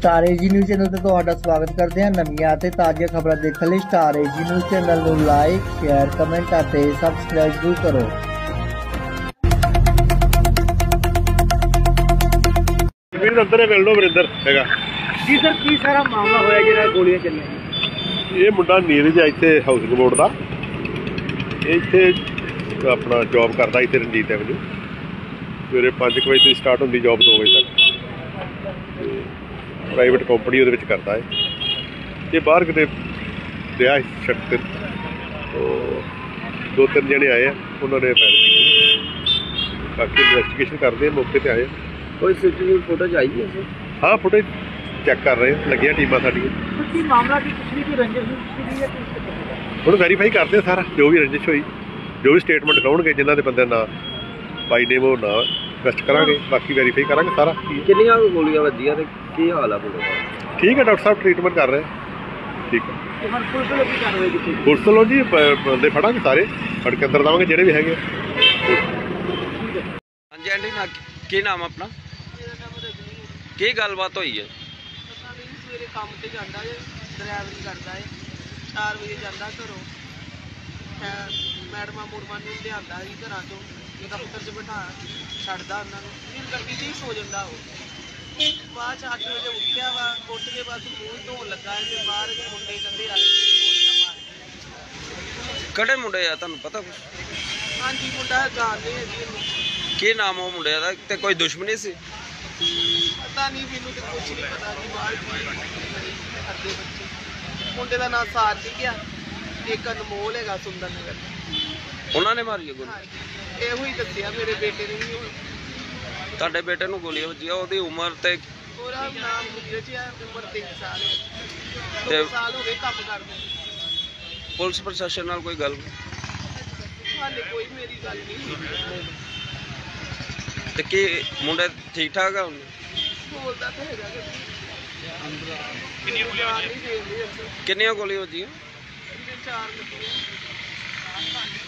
Star AG news channel ते तुहाडा स्वागत करते हैं। नवीं ते ताज़ा खबरां देखने लिए स्टार एजी न्यूज़ चैनल नूं लाइक शेयर कमेंट और सबसक्राइब जरूर करो। अंदर मिल लो वरिंदर हैगा जी सर की सारा मामला होया जिहड़ा गोलियां चलियां? ये मुंडा नीरज है इत्थे हाउसिंग बोर्ड का इत्थे अपना जॉब करता इत्थे रंजीत एवेन्यू। सवेरे 5 बजे से स्टार्ट होंदी जॉब 2 बजे तक। प्राइवेट कंपनी वो करता है। ये बाहर कितने दिया सड़क तो 2-3 जने आए हैं, उन्होंने फायर की। बाकी इन्वेस्टिगेशन करते हैं, मौके पर आए। कोई सीसीटीवी फुटेज आई है? हाँ फुटेज चेक कर रहे हैं, लगिया टीमां साडियां। मामला की पिछली की रंजिश हम वेरीफाई करते हैं सारा जो भी रंजिश हुई, जो भी स्टेटमेंट लाउणगे जिन्हों के बंदे ना बाई नेम हो ना इन्वेस्ट करांगे, बाकी वेरीफाई करांगे सारा। कितनियां गोलियां वजियां ते की हाल है? ठीक है, डॉक्टर साहब ट्रीटमेंट कर रहे हैं। ठीक है पुलिस लो जी, बंदे फड़ांगे सारे, फड़ के अंदर लावांगे जेडे भी हैगे। हाँ जी आंटी ना की नाम अपना? की गलबात हुई है? सवेरे काम से जाता है, ड्राइवरी करता है, 4 बजे जाता घरों, मैडमा मुड़मा लिया जी घर चो दफ्तर च बिठा छड़ता उन्होंने, फिर गड्डी से ही सो जाता वो। बाद 8 बजे उठिया वा, उठ के बस मूँह धोन लगा है, बाहर मुंडे कहते आए गोलियां मार। कड़े मुंडे आ तुहानू पता कुछ? हाँ जी मुंडा जानते हैं जी। की नाम वो मुंडे दा ते कोई दुश्मनी सी? पता नहीं, मैनू तो कुछ नहीं पता जी। बाहर करते बच्चे, मुंडे का नाम सारथी गया, एक अनमोल है सुंदर नगर। उन्होंने मारी है गोली? हाँ ਇਹੋ ਹੀ ਦੱਸਿਆ ਮੇਰੇ ਬੇਟੇ ਨੇ ਵੀ। ਤੁਹਾਡੇ ਬੇਟੇ ਨੂੰ ਗੋਲੀਆਂ ਵੱਜੀਆਂ, ਉਹਦੀ ਉਮਰ ਤੇ? ਉਹਦਾ ਨਾਮ ਨੀਰਜ ਹੈ, ਉਮਰ 3 ਸਾਲ ਹੈ। ਤੇ 2 ਸਾਲ ਹੋ ਗਏ ਕੰਮ ਕਰਦੇ। ਪੁਲਿਸ ਪ੍ਰਸ਼ਾਸਨ ਨਾਲ ਕੋਈ ਗੱਲ? ਹਾਲੇ ਕੋਈ ਮੇਰੀ ਗੱਲ ਨਹੀਂ ਹੋਈ। ਤੇ ਕੀ ਮੁੰਡੇ ਠੀਕ ਠਾਕ ਆ? ਉਹਨੇ ਬੋਲਦਾ ਤਾਂ ਹੈਗਾ ਕਿੰਨੀਆਂ ਗੋਲੀਆਂ ਵੱਜੀਆਂ? 4 ਲੱਗੀਆਂ।